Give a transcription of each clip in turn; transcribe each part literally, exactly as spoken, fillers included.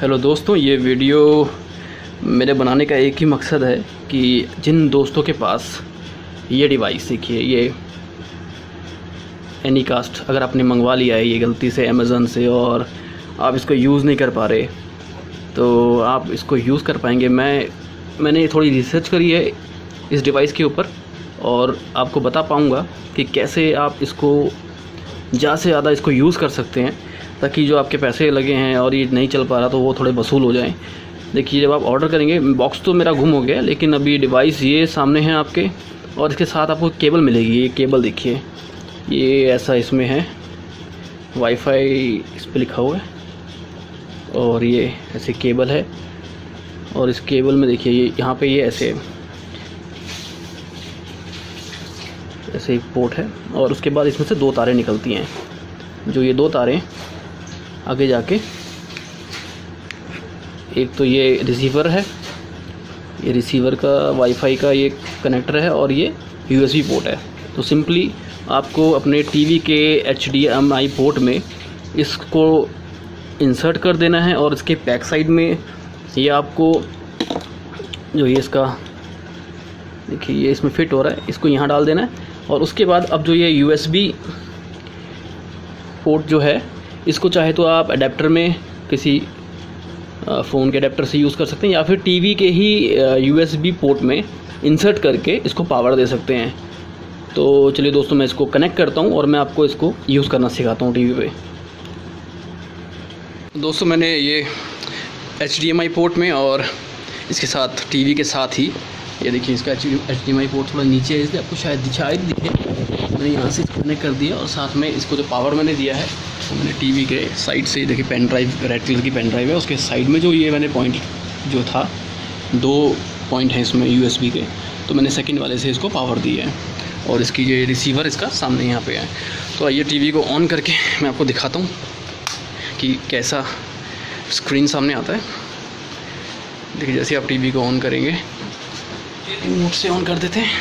Hello दोस्तों, ये video मेरे बनाने का एक ही मकसद है कि जिन दोस्तों के पास ये डिवाइस, देखिए ये एनीकास्ट अगर आपने मंगवा लिया है ये गलती से अमेज़न से और आप इसको यूज़ नहीं कर पा रहे तो आप इसको यूज़ कर पाएंगे। मैं मैंने थोड़ी रिसर्च करी है इस डिवाइस के ऊपर और आपको बता पाऊँगा कि कैसे आप इसको ज़्यादा से ज़्यादा इसको यूज़ कर सकते हैं ताकि जो आपके पैसे लगे हैं और ये नहीं चल पा रहा तो वो थोड़े वसूल हो जाएं। देखिए जब आप ऑर्डर करेंगे, बॉक्स तो मेरा गुम हो गया लेकिन अभी डिवाइस ये सामने है आपके और इसके साथ आपको केबल मिलेगी। ये केबल देखिए, ये ऐसा इसमें है, वाईफाई इस पर लिखा हुआ है और ये ऐसे केबल है और इस केबल में देखिए ये यहाँ पे ये ऐसे ऐसे एक पोर्ट है और उसके बाद इसमें से दो तारें निकलती हैं। जो ये दो तारें आगे जाके, एक तो ये रिसीवर है, ये रिसीवर का वाईफाई का ये कनेक्टर है और ये यूएसबी पोर्ट है। तो सिंपली आपको अपने टीवी के H D M I port में इसको इंसर्ट कर देना है और इसके बैक साइड में ये आपको जो ये इसका देखिए ये इसमें फिट हो रहा है, इसको यहाँ डाल देना है और उसके बाद अब जो ये यूएसबी पोर्ट जो है इसको चाहे तो आप अडेप्टर में किसी फ़ोन के अडेप्टर से यूज़ कर सकते हैं या फिर टीवी के ही यूएसबी पोर्ट में इंसर्ट करके इसको पावर दे सकते हैं। तो चलिए दोस्तों, मैं इसको कनेक्ट करता हूं और मैं आपको इसको यूज़ करना सिखाता हूं टीवी पे। दोस्तों मैंने ये H D M I port में और इसके साथ टीवी के साथ ही ये देखिए इसका H D M I port थोड़ा नीचे है इसलिए आपको शायद शायद दिखे, मैंने यहाँ से कनेक्ट कर दिया और साथ में इसको जो पावर मैंने दिया है तो मैंने टीवी के साइड से देखिए पेन ड्राइव, रेड कलर की पेन ड्राइव है, उसके साइड में जो ये मैंने पॉइंट जो था, दो पॉइंट हैं इसमें यूएसबी के, तो मैंने सेकंड वाले से इसको पावर दी है और इसकी ये रिसीवर इसका सामने यहाँ पे है। तो आइए टीवी को ऑन करके मैं आपको दिखाता हूँ कि कैसा स्क्रीन सामने आता है। देखिए जैसे आप टीवी को ऑन करेंगे, रिमोट से ऑन कर देते हैं।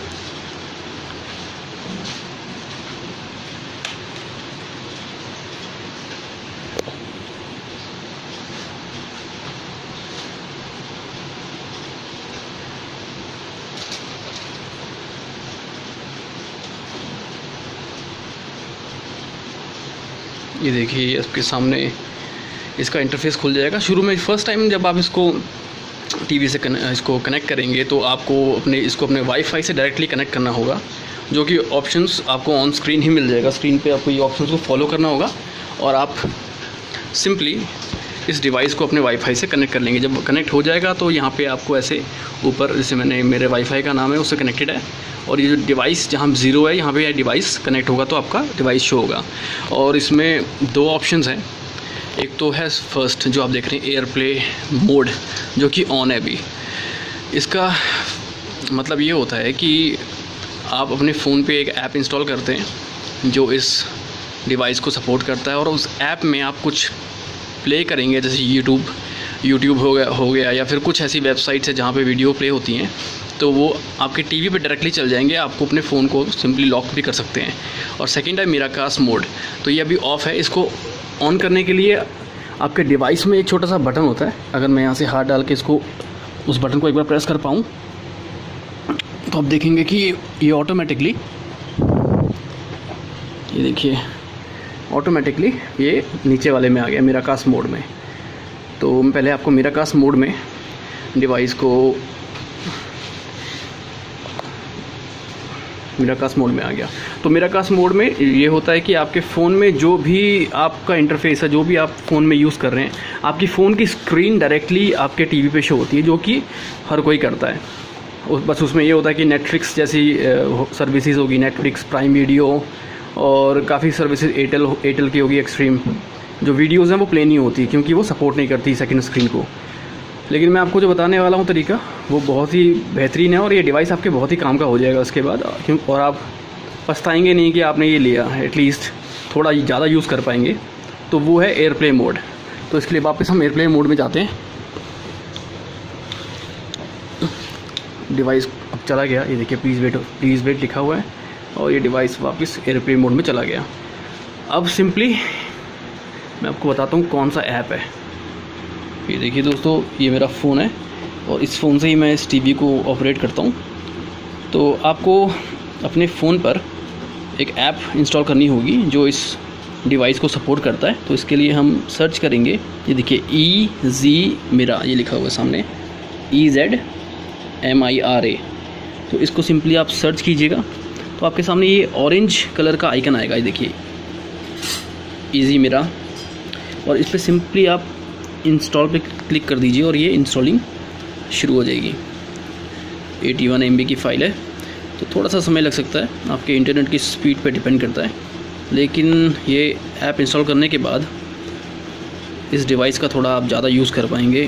ये देखिए आपके सामने इसका इंटरफेस खुल जाएगा। शुरू में फर्स्ट टाइम जब आप इसको टीवी से कन, इसको कनेक्ट करेंगे तो आपको अपने इसको अपने वाईफाई से डायरेक्टली कनेक्ट करना होगा, जो कि ऑप्शंस आपको ऑन स्क्रीन ही मिल जाएगा। स्क्रीन पे आपको ये ऑप्शंस को फॉलो करना होगा और आप सिंपली इस डिवाइस को अपने वाईफाई से कनेक्ट कर लेंगे। जब कनेक्ट हो जाएगा तो यहाँ पे आपको ऐसे ऊपर, जैसे मैंने मेरे वाईफाई का नाम है उससे कनेक्टेड है और ये जो डिवाइस जहाँ ज़ीरो है यहाँ पे यह डिवाइस कनेक्ट होगा तो आपका डिवाइस शो होगा। और इसमें दो ऑप्शंस हैं, एक तो है फर्स्ट जो आप देख रहे हैं एयर प्ले मोड, जो कि ऑन है अभी। इसका मतलब ये होता है कि आप अपने फ़ोन पे एक ऐप इंस्टॉल करते हैं जो इस डिवाइस को सपोर्ट करता है और उस ऐप में आप कुछ प्ले करेंगे, जैसे यूट्यूब यूट्यूब हो गया हो गया या फिर कुछ ऐसी वेबसाइट्स है जहाँ पे वीडियो प्ले होती हैं, तो वो आपके टीवी पे डायरेक्टली चल जाएंगे। आपको अपने फ़ोन को सिंपली लॉक भी कर सकते हैं। और सेकंड है मिराकास्ट मोड, तो ये अभी ऑफ़ है। इसको ऑन करने के लिए आपके डिवाइस में एक छोटा सा बटन होता है, अगर मैं यहाँ से हाथ डाल के इसको उस बटन को एक बार प्रेस कर पाऊँ तो आप देखेंगे कि ये ऑटोमेटिकली, ये देखिए ऑटोमेटिकली ये नीचे वाले में आ गया मिराकास्ट मोड में। तो पहले आपको मिराकास्ट मोड में डिवाइस को मिराकास्ट मोड में आ गया। तो मिराकास्ट मोड में ये होता है कि आपके फ़ोन में जो भी आपका इंटरफेस है, जो भी आप फ़ोन में यूज़ कर रहे हैं, आपकी फ़ोन की स्क्रीन डायरेक्टली आपके टीवी पे शो होती है, जो कि हर कोई करता है। बस उसमें ये होता है कि नेटफ्लिक्स जैसी सर्विसेज होगी, नेटफ्लिक्स, प्राइम वीडियो और काफ़ी सर्विसेज, एयरटेल एयरटेल की होगी एक्सट्रीम, जो वीडियोज़ हैं वो प्ले नहीं होती क्योंकि वो सपोर्ट नहीं करती सेकंड स्क्रीन को। लेकिन मैं आपको जो बताने वाला हूँ तरीका वो बहुत ही बेहतरीन है और ये डिवाइस आपके बहुत ही काम का हो जाएगा उसके बाद, क्यों और आप पछताएंगे नहीं कि आपने ये लिया, एटलीस्ट थोड़ा ज़्यादा यूज़ कर पाएंगे। तो वो है एयरप्ले मोड। तो इसके लिए वापस हम एयरप्ले मोड में जाते हैं। डिवाइस अब चला गया, ये देखिए प्लीज़ वेट प्लीज़ वेट लिखा हुआ है और ये डिवाइस वापस एयरप्लेन मोड में चला गया। अब सिंपली मैं आपको बताता हूँ कौन सा ऐप है। ये देखिए दोस्तों, ये मेरा फ़ोन है और इस फ़ोन से ही मैं इस टीवी को ऑपरेट करता हूँ। तो आपको अपने फ़ोन पर एक ऐप इंस्टॉल करनी होगी जो इस डिवाइस को सपोर्ट करता है। तो इसके लिए हम सर्च करेंगे, ये देखिए ई जी मिरा, ये लिखा हुआ है सामने, E Z M I R A. तो इसको सिंपली आप सर्च कीजिएगा तो आपके सामने ये ऑरेंज कलर का आइकन आएगा, ये देखिए इजी मिरा, और इस पर सिंपली आप इंस्टॉल पे क्लिक कर दीजिए और ये इंस्टॉलिंग शुरू हो जाएगी। इक्यासी एम बी की फ़ाइल है तो थोड़ा सा समय लग सकता है, आपके इंटरनेट की स्पीड पे डिपेंड करता है, लेकिन ये ऐप इंस्टॉल करने के बाद इस डिवाइस का थोड़ा आप ज़्यादा यूज़ कर पाएंगे।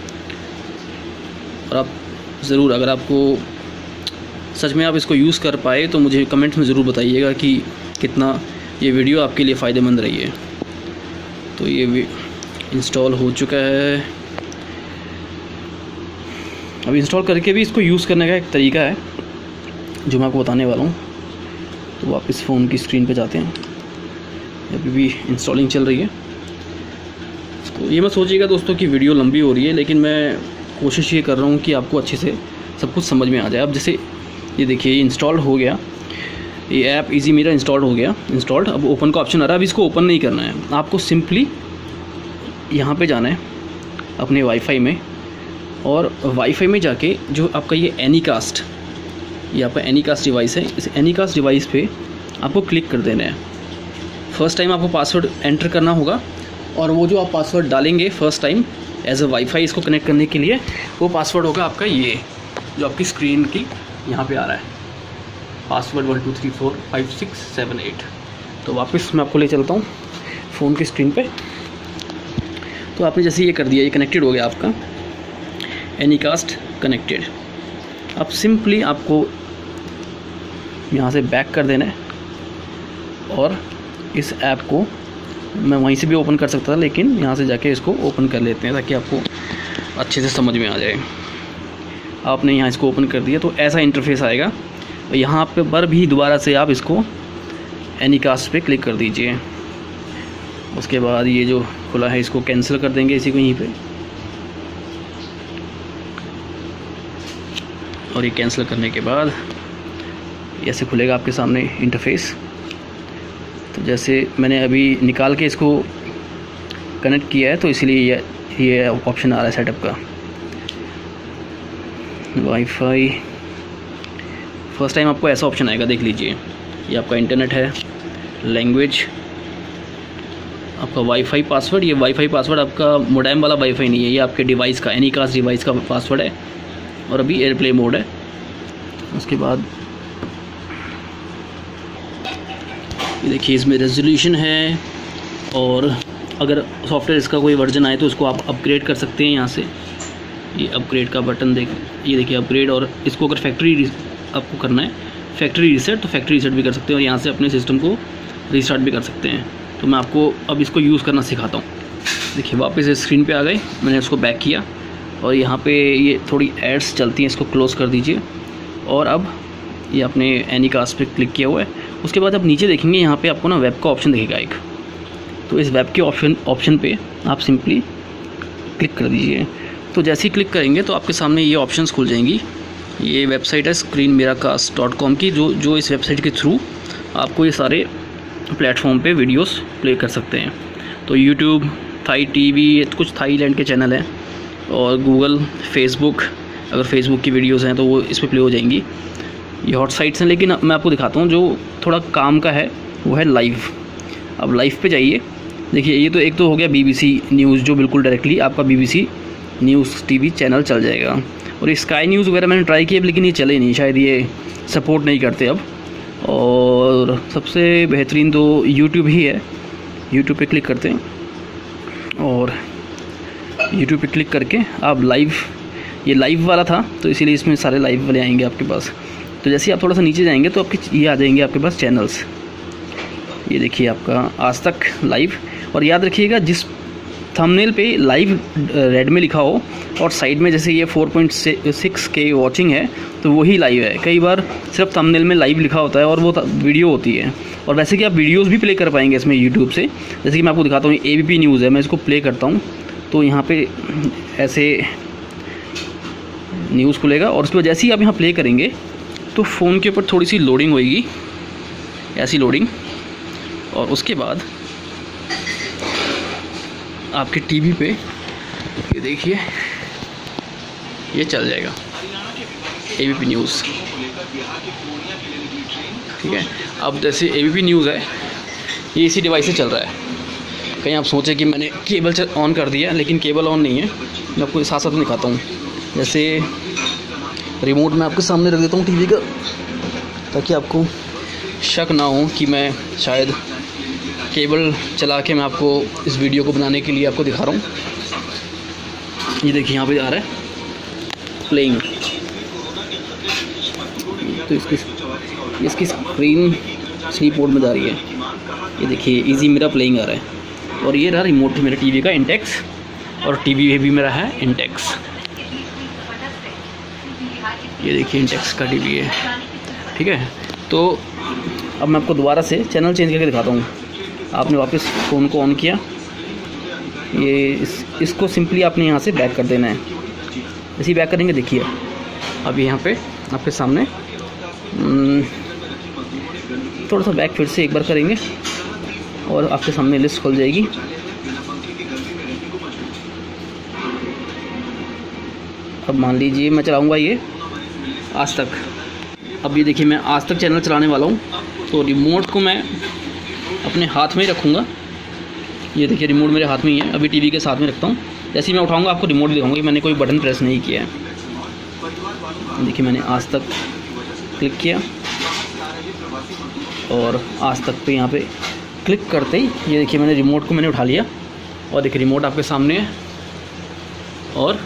और आप ज़रूर, अगर आपको सच में आप इसको यूज़ कर पाए तो मुझे कमेंट्स में ज़रूर बताइएगा कि कितना ये वीडियो आपके लिए फ़ायदेमंद रही है। तो ये इंस्टॉल हो चुका है। अब इंस्टॉल करके भी इसको यूज़ करने का एक तरीका है जो मैं आपको बताने वाला हूँ। तो वापस फ़ोन की स्क्रीन पे जाते हैं, अभी भी इंस्टॉलिंग चल रही है। तो ये मत सोचिएगा दोस्तों कि वीडियो लंबी हो रही है, लेकिन मैं कोशिश ये कर रहा हूँ कि आपको अच्छे से सब कुछ समझ में आ जाए। अब जैसे ये देखिए ये इंस्टॉल हो गया, ये ऐप इजी मिरा इंस्टॉल हो गया, इंस्टॉल्ड। अब ओपन का ऑप्शन आ रहा है, अब इसको ओपन नहीं करना है, आपको सिंपली यहाँ पे जाना है अपने वाईफाई में, और वाईफाई में जाके जो आपका ये एनीकास्ट, ये आपका एनीकास्ट डिवाइस है, इस एनीकास्ट डिवाइस पे आपको क्लिक कर देना है। फर्स्ट टाइम आपको पासवर्ड एंटर करना होगा, और वो जो आप पासवर्ड डालेंगे first time as a wifi इसको कनेक्ट करने के लिए, वो पासवर्ड होगा आपका ये जो आपकी स्क्रीन की यहाँ पे आ रहा है, password one two three four five six seven eight. तो वापस मैं आपको ले चलता हूँ फ़ोन की स्क्रीन पे। तो आपने जैसे ये कर दिया, ये कनेक्टेड हो गया आपका एनीकास्ट कनेक्टेड। अब सिंपली आपको यहाँ से बैक कर देना है, और इस ऐप को मैं वहीं से भी ओपन कर सकता था, लेकिन यहाँ से जाके इसको ओपन कर लेते हैं ताकि आपको अच्छे से समझ में आ जाए। आपने यहाँ इसको ओपन कर दिया तो ऐसा इंटरफेस आएगा, और यहाँ पे पर भी दोबारा से आप इसको एनीकास्ट पे क्लिक कर दीजिए। उसके बाद ये जो खुला है इसको कैंसिल कर देंगे इसी को यहीं पे, और ये कैंसिल करने के बाद ऐसे खुलेगा आपके सामने इंटरफेस। तो जैसे मैंने अभी निकाल के इसको कनेक्ट किया है तो इसलिए ये ये ऑप्शन आ रहा है सेटअप का, वाईफाई। फर्स्ट टाइम आपको ऐसा ऑप्शन आएगा, देख लीजिए। ये आपका इंटरनेट है, लैंग्वेज, आपका वाईफाई पासवर्ड। ये वाईफाई पासवर्ड आपका मोडेम वाला वाईफाई नहीं है, ये आपके डिवाइस का, एनीकास्ट डिवाइस का पासवर्ड है, और अभी एयरप्ले मोड है। उसके बाद ये देखिए इसमें रेजोल्यूशन है, और अगर सॉफ्टवेयर इसका कोई वर्जन आए तो उसको आप अपग्रेड कर सकते हैं यहाँ से। ये अपग्रेड का बटन देख, ये देखिए अपग्रेड, और इसको अगर फैक्ट्री आपको करना है फैक्ट्री रीसेट तो फैक्ट्री रीसेट भी कर सकते हैं, और यहाँ से अपने सिस्टम को रीस्टार्ट भी कर सकते हैं। तो मैं आपको अब इसको यूज़ करना सिखाता हूँ। देखिए वापस स्क्रीन पे आ गए, मैंने उसको बैक किया, और यहाँ पे ये थोड़ी एड्स चलती हैं, इसको क्लोज़ कर दीजिए। और अब ये अपने एनीकास्ट पे क्लिक किया हुआ है। उसके बाद आप नीचे देखेंगे यहाँ पे आपको ना वेब का ऑप्शन दिखेगा एक, तो इस वेब के ऑप्शन ऑप्शन पे आप सिंपली क्लिक कर दीजिए। तो जैसे ही क्लिक करेंगे तो आपके सामने ये ऑप्शंस खुल जाएंगी। ये वेबसाइट है screen Miracast dot com की, जो जो इस वेबसाइट के थ्रू आपको ये सारे प्लेटफॉर्म पे वीडियोस प्ले कर सकते हैं। तो यूट्यूब, थाई टीवी, कुछ थाईलैंड के चैनल हैं, और गूगल, फेसबुक, अगर फेसबुक की वीडियोस हैं तो वो इस पर प्ले हो जाएंगी। ये हॉट साइट्स हैं, लेकिन मैं आपको दिखाता हूँ जो थोड़ा काम का है, वो है लाइव। अब लाइव पे जाइए, देखिए ये तो एक तो हो गया बीबीसी न्यूज़, जो बिल्कुल डायरेक्टली आपका बीबीसी न्यूज़ टीवी चैनल चल जाएगा। और स्काई न्यूज़ वगैरह मैंने ट्राई किया, लेकिन ये चले नहीं, शायद ये सपोर्ट नहीं करते अब। और सबसे बेहतरीन तो यूट्यूब ही है। यूट्यूब पे क्लिक करते हैं, और यूट्यूब पे क्लिक करके आप लाइव, ये लाइव वाला था तो इसीलिए इसमें सारे लाइव वाले आएंगे आपके पास। तो जैसे आप थोड़ा सा नीचे जाएंगे तो आपके ये आ जाएंगे आपके पास चैनल्स। ये देखिए आपका आज तक लाइव, और याद रखिएगा जिस थंबनेल पे लाइव रेड में लिखा हो और साइड में जैसे ये four point six K watching है तो वही लाइव है। कई बार सिर्फ थंबनेल में लाइव लिखा होता है और वो वीडियो होती है। और वैसे कि आप वीडियोस भी प्ले कर पाएंगे इसमें यूट्यूब से, जैसे कि मैं आपको दिखाता हूँ। एबीपी न्यूज़ है, मैं इसको प्ले करता हूँ तो यहाँ पे ऐसे न्यूज़ खुलेगा और उसके बाद जैसे ही आप यहाँ प्ले करेंगे तो फ़ोन के ऊपर थोड़ी सी लोडिंग होएगी, ऐसी लोडिंग, और उसके बाद आपके टीवी पे ये देखिए ये चल जाएगा एबीपी न्यूज़। ठीक है, अब जैसे एबीपी न्यूज़ है ये इसी डिवाइस से चल रहा है। कहीं आप सोचें कि मैंने केबल ऑन कर दिया, लेकिन केबल ऑन नहीं है। मैं आपको साथ साथ दिखाता हूँ। जैसे रिमोट मैं आपके सामने रख देता हूँ टीवी का, ताकि आपको शक ना हो कि मैं शायद केबल चला के मैं आपको इस वीडियो को बनाने के लिए आपको दिखा रहा हूँ। ये देखिए यहाँ पे आ रहा है प्लेइंग, तो इसकी इसकी स्क्रीन स्लीप मोड में जा रही है। ये देखिए इजी मेरा प्लेइंग आ रहा है, और ये रहा रिमोट मेरे टीवी का इंटेक्स, और टीवी भी मेरा है इंटेक्स। ये देखिए इंटेक्स का टीवी है। ठीक है, तो अब मैं आपको दोबारा से चैनल चेंज करके दिखाता हूँ। आपने वापस फ़ोन को ऑन किया, ये इस, इसको सिंपली आपने यहाँ से बैक कर देना है। जैसे ही बैक करेंगे देखिए अब यहाँ पे आपके सामने थोड़ा सा बैक फिर से एक बार करेंगे और आपके सामने लिस्ट खुल जाएगी। अब मान लीजिए मैं चलाऊंगा ये आज तक। अब ये देखिए मैं आज तक चैनल चलाने वाला हूँ, तो रिमोट को मैं अपने हाथ में ही रखूँगा। ये देखिए रिमोट मेरे हाथ में ही है, अभी टीवी के साथ में रखता हूँ। जैसे ही मैं उठाऊँगा आपको रिमोट दिखाऊंगा कि मैंने कोई बटन प्रेस नहीं किया है। देखिए मैंने आज तक क्लिक किया और आज तक पे यहाँ पे क्लिक करते ही ये देखिए मैंने रिमोट को मैंने उठा लिया, और देखिए रिमोट आपके सामने है। और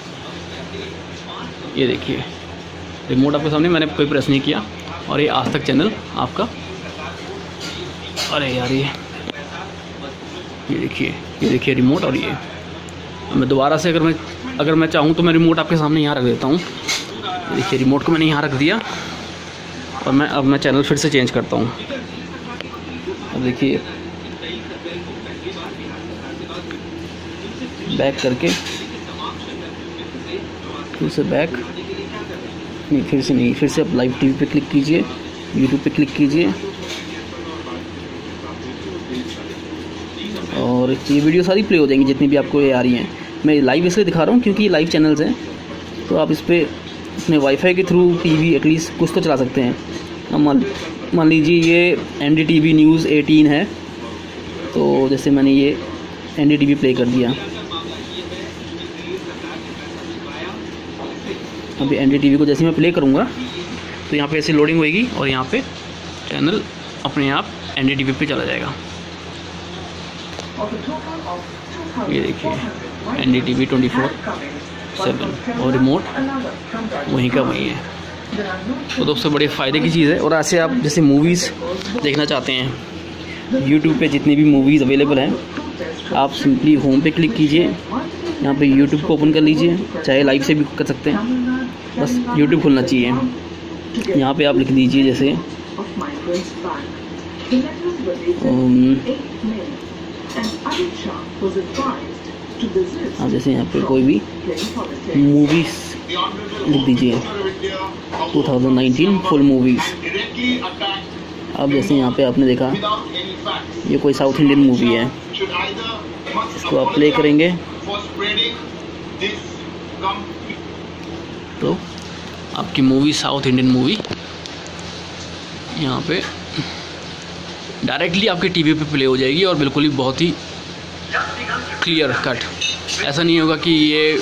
ये देखिए रिमोट आपके सामने, मैंने कोई प्रेस नहीं किया, और ये आज तक चैनल आपका। अरे यार ये ये देखिए ये देखिए रिमोट, और ये मैं दोबारा से अगर मैं अगर मैं चाहूँ तो मैं रिमोट आपके सामने यहाँ रख देता हूँ। ये देखिए रिमोट को मैंने यहाँ रख दिया, और मैं अब मैं चैनल फिर से चेंज करता हूँ। अब देखिए बैक करके फिर से बैक नहीं फिर से नहीं फिर से आप लाइव टीवी पे क्लिक कीजिए, यूट्यूब पे क्लिक कीजिए, और ये वीडियो सारी प्ले हो जाएंगी जितनी भी आपको ये आ रही हैं। मैं लाइव इसलिए दिखा रहा हूँ क्योंकि ये लाइव चैनल्स हैं, तो आप इस पर अपने वाईफाई के थ्रू टीवी एटलीस्ट कुछ तो चला सकते हैं। मान मान लीजिए ये N D T V news eighteen है, तो जैसे मैंने ये N D T V play कर दिया। अभी एन डी टी वी को जैसे मैं प्ले करूँगा तो यहाँ पे ऐसे लोडिंग होएगी, और यहाँ पे चैनल अपने आप एन डी टी वी पे चला जाएगा। ये देखिए N D T V twenty four seven, और रिमोट वहीं का वहीं है। तो दोस्तों बड़े फ़ायदे की चीज़ है। और ऐसे आप जैसे मूवीज़ देखना चाहते हैं, यूट्यूब पे जितनी भी मूवीज़ अवेलेबल हैं, आप सिंपली होम पे क्लिक कीजिए, यहाँ पे यूट्यूब को ओपन कर लीजिए, चाहे लाइव से भी कर सकते हैं, बस यूट्यूब खुलना चाहिए। यहाँ पे आप लिख दीजिए जैसे आप जैसे यहाँ पे कोई भी मूवीज़ लिख दीजिए two thousand nineteen full movies. अब जैसे यहाँ पे आपने देखा ये कोई साउथ इंडियन मूवी है, इसको आप प्ले करेंगे तो आपकी मूवी साउथ इंडियन मूवी यहाँ पे डायरेक्टली आपके टीवी पे प्ले हो जाएगी, और बिल्कुल ही बहुत ही क्लियर कट। ऐसा नहीं होगा कि ये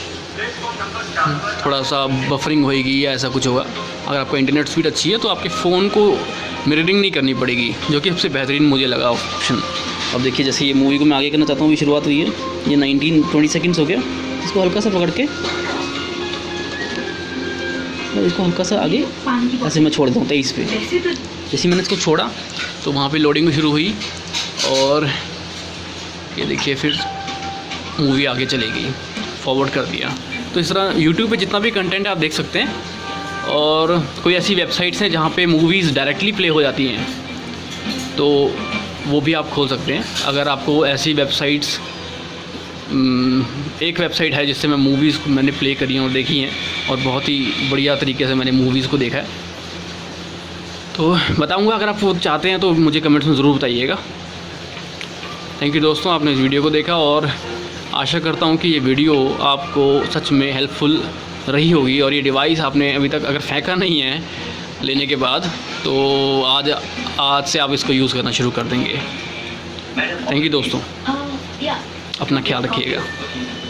थोड़ा सा बफरिंग होएगी या ऐसा कुछ होगा। अगर आपका इंटरनेट स्पीड अच्छी है तो आपके फ़ोन को मिररिंग नहीं करनी पड़ेगी, जो कि सबसे बेहतरीन मुझे लगा ऑप्शन। अब देखिए जैसे ये मूवी को मैं आगे करना चाहता हूँ, अभी शुरुआत हुई है, ये नाइनटीन ट्वेंटी सेकेंड्स हो गया। इसको हल्का सा पकड़ के और इसको हल्का सा आगे ऐसे मैं छोड़ देता हूँ तेईस पे। जैसे मैंने इसको छोड़ा तो वहाँ पे लोडिंग शुरू हुई, और ये देखिए फिर मूवी आगे चली गई, फॉरवर्ड कर दिया। तो इस तरह यूट्यूब पे जितना भी कंटेंट है आप देख सकते हैं। और कोई ऐसी वेबसाइट्स हैं जहाँ पे मूवीज़ डायरेक्टली प्ले हो जाती हैं, तो वो भी आप खोल सकते हैं। अगर आपको ऐसी वेबसाइट्स एक वेबसाइट है जिससे मैं मूवीज़ मैंने प्ले करी हैं और देखी हैं, और बहुत ही बढ़िया तरीके से मैंने मूवीज़ को देखा है। तो बताऊंगा, अगर आप वो चाहते हैं तो मुझे कमेंट्स में ज़रूर बताइएगा। थैंक यू दोस्तों, आपने इस वीडियो को देखा, और आशा करता हूँ कि ये वीडियो आपको सच में हेल्पफुल रही होगी। और ये डिवाइस आपने अभी तक अगर फेंका नहीं है लेने के बाद, तो आज आज से आप इसको यूज़ करना शुरू कर देंगे। थैंक यू दोस्तों, अपना ख्याल रखिएगा।